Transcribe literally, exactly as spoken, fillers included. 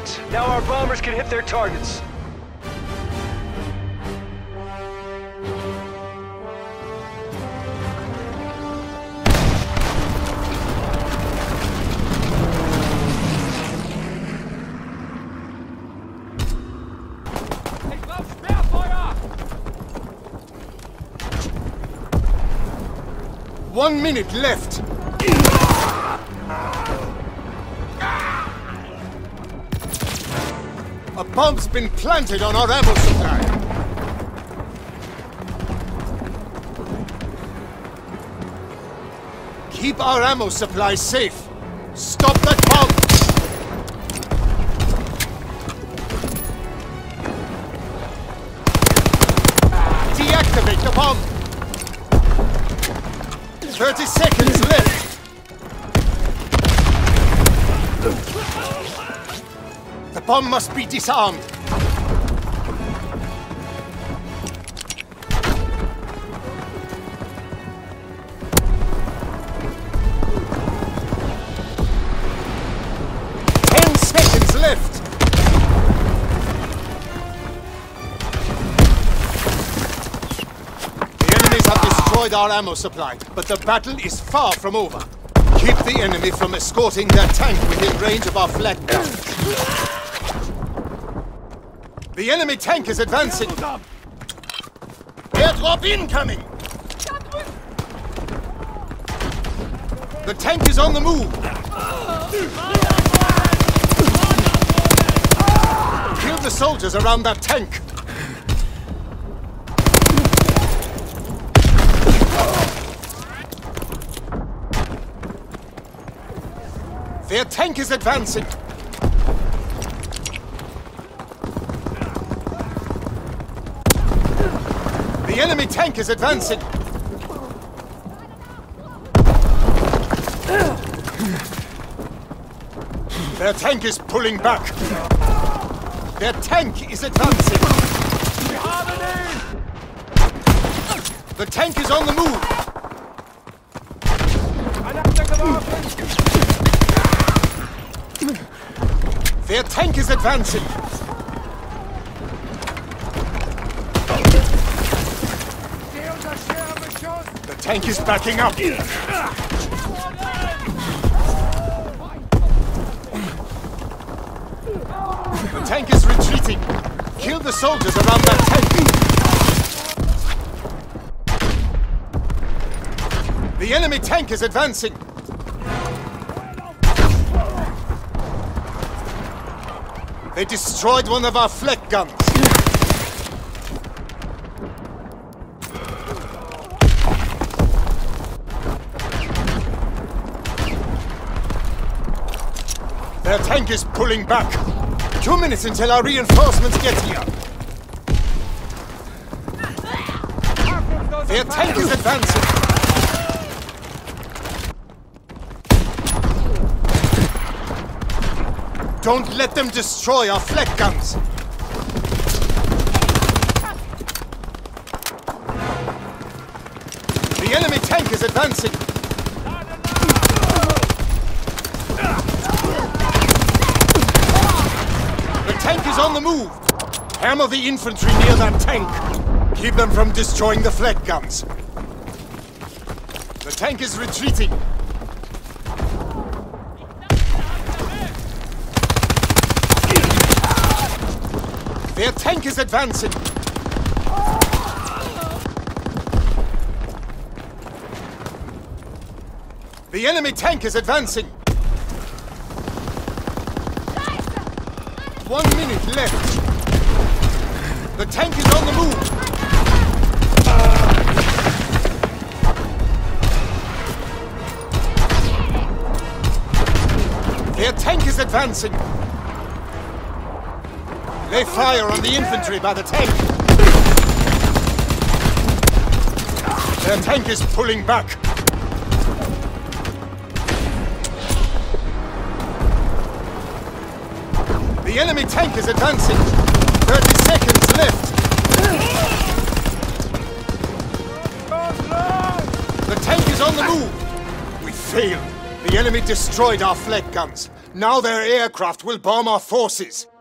seconds. Now our bombers can hit their targets. One minute left. A bomb's been planted on our ammo supply. Keep our ammo supply safe. Stop that bomb! Deactivate the bomb! Thirty seconds left! The bomb must be disarmed. Ten seconds left! The enemies have destroyed our ammo supply, but the battle is far from over. Keep the enemy from escorting their tank within range of our flak gun. The enemy tank is advancing! Airdrop incoming! The tank is on the move! Kill the soldiers around that tank! Their tank is advancing! The enemy tank is advancing! Their tank is pulling back! Their tank is advancing! The tank is on the move! Their tank is advancing! The tank is backing up! The tank is retreating! Kill the soldiers around that tank! The enemy tank is advancing! They destroyed one of our flak guns! Their tank is pulling back! Two minutes until our reinforcements get here! Their tank is advancing! Don't let them destroy our flak guns! The enemy tank is advancing! The tank is on the move! Hammer the infantry near that tank! Keep them from destroying the flak guns! The tank is retreating! Their tank is advancing! The enemy tank is advancing! One minute left! The tank is on the move! Their tank is advancing! They fire on the infantry by the tank! Their tank is pulling back! The enemy tank is advancing! thirty seconds left! The tank is on the move! We failed! The enemy destroyed our flak guns! Now their aircraft will bomb our forces.